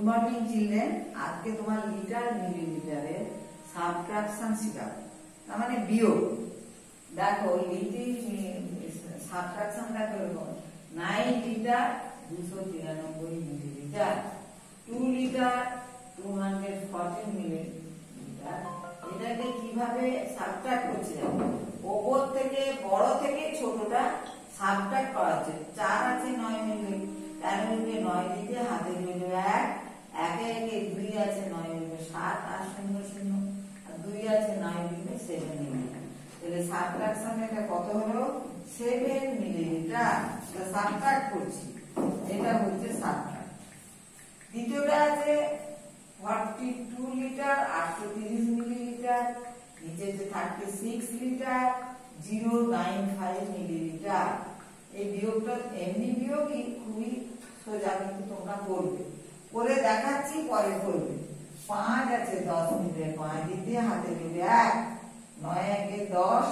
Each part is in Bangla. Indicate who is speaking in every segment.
Speaker 1: Good morning children. आज के तुम्हार लिटार मिलीलिटारे सबट्रैक्शन शिखाबो तार माने बियोग। देखो लिटी सबट्रैक्शनটা করব 9 লিটার 293 মিলিলিটার, 2 লিটার 214 মিলিলিটার। এটাকে কিভাবে সাবট্রাক্ট করছি জানো? উপর থেকে বড় থেকে ছোটটা সাবট্রাক্ট করা হচ্ছে। 4 আছে 9 মিলি, তার মধ্যে 9 দিকে হাতে রইল 1, একে একে 2 আছে 9 মিলি 7 আর 0 0 আর 2 আছে 9 দিকে 7 মিলি। তাহলে সাবট্রাকশন এটা কত হলো? 7 মিলিলিটার। এটা সাবট্রাক্ট করছি, এটা হচ্ছে সাবট্রাক্ট। দ্বিতীয়টা আছে 42 লিটার 830 মিলিলিটার, নিচে যে 36 লিটার 095 মিলিলিটার। এই বিয়োগটা এমনি বিয়োগই, খুবই সোজা, কিন্তু তোমরা করবে, করে দেখাচ্ছি, পরে করবে। 5 আছে 10 মিনিটে, 5 দিতে হাতে নেবে 1, 9 একে 10,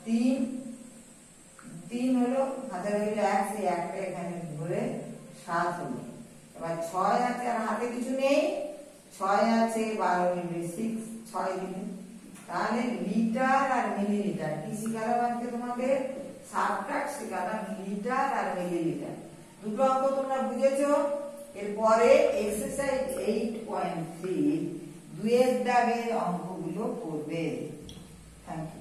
Speaker 1: 3 হলো, হাতে নেবে 1, সেই একটা এখানে ধরে 7 হলো। এবার 6 আছে, আর হাতে কিছু নেই, 6 আছে 12 মিনিটে 6, 6 দিকে। তাহলে লিটার আর মিলিলিটার কি শিখালাম আজকে তোমাদের? সাবট্রাক্ট শিখালাম, লিটার আর মিলিলিটার। দুটো অঙ্ক তোমরা বুঝেছো। এরপরে এক্সারসাইজ 8.3 দুয়ের দাগের অঙ্কগুলো করবে। Thank you.